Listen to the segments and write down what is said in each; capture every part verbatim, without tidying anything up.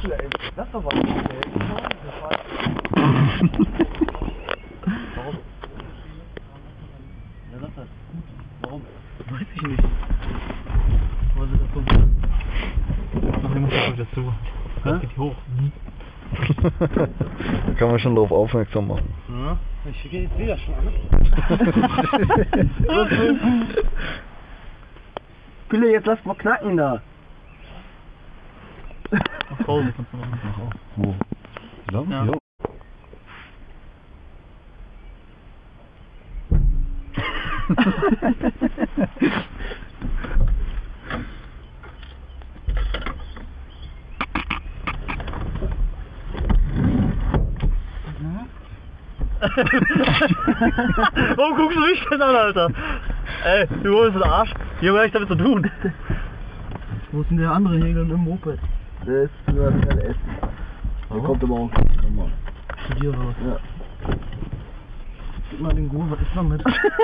ey. Lass doch was, ey. Warum? Wer sagt das? Warum? Weiß ich nicht. Was ist das so? Noch jemand sagt dazu. Das geht hoch. Da kann man schon drauf aufmerksam machen. Ja, ich gehe jetzt wieder schlagen. Pille, jetzt lass mal knacken da. Auf Pause kannst du machen. Wo? Zusammen? Ja. Jo. Warum guckst du mich denn an, Alter? Ey, du holst den Arsch. Hier habe ich damit zu tun. Wo ist denn der andere hier im Moped? Der ist nur das kleine Essen. Der kommt aber auch nochmal. Zu dir raus? Ja. Gib mal den Gurt, was ist noch mit?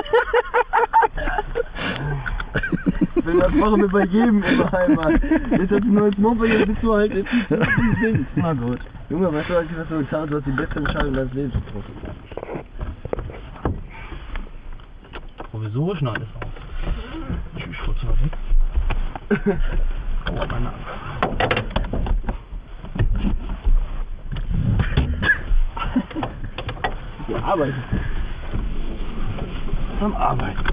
Wenn das machen wir bei jedem immer einmal. Jetzt hast du ein neues Moped, jetzt bist du halt jetzt Ding. Na gut. Junge, weißt du, was ich so getan habe? Du hast die beste Entscheidung deines Lebens getroffen. Provisorisch noch alles aus. Tschüss, kurz mal weg. Oh, meine Angst. Wir arbeiten. Am Arbeiten.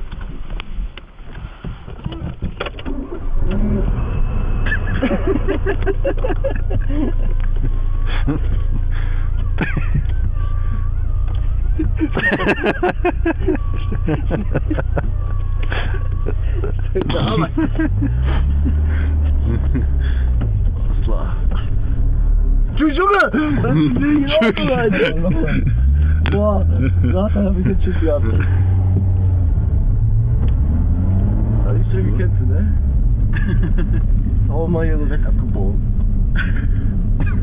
Der Arbeit. Alles klar. Tschüss, Junge! Das ist nicht in Ordnung, Alter. Boah, gerade hab ich jetzt Schiss gehabt. Das ist schön gekennst du, ne? Auch mal hier so weg abgebogen.